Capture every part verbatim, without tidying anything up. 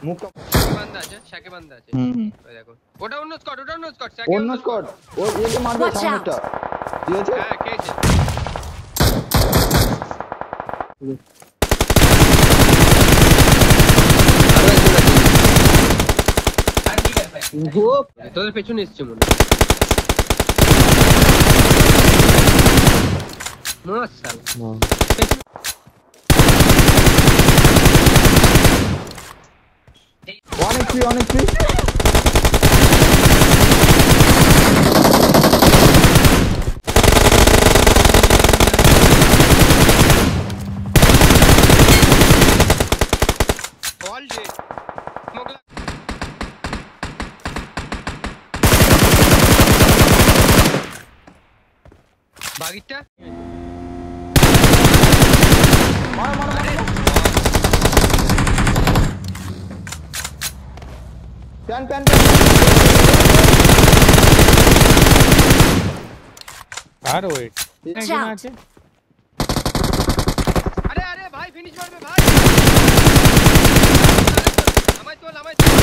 মুখ বন্ধ আছে শাকে বন্ধ আছে হুম ওই দেখো ওটা অন্য স্কট ওটা অন্য স্কট শাকে অন্য স্কট ওই একে মারবে সামনেটা ঠিক আছে হ্যাঁ খেয়েছে আর ঠিক আছে ও তোদের পেছনে এসছে মনে মাশাআল্লাহ অনেক ফ্রি অনেক ফ্রি অল ডে মোগলা বাগিটা মার মার মার প্যান প্যান আর ওয়েট একজন আছে আরে আরে ভাই ফিনিশ করবে ভাই আমায় তোল আমায় তোল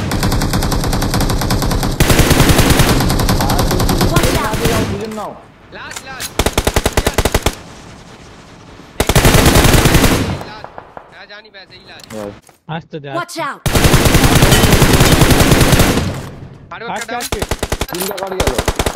আর দুজন নাও লাস্ট লাস্ট लास्ट आ जानी वैसे ही लास्ट आज तो जा वॉच आउट हार्ड वर्क कर तीन का कर गया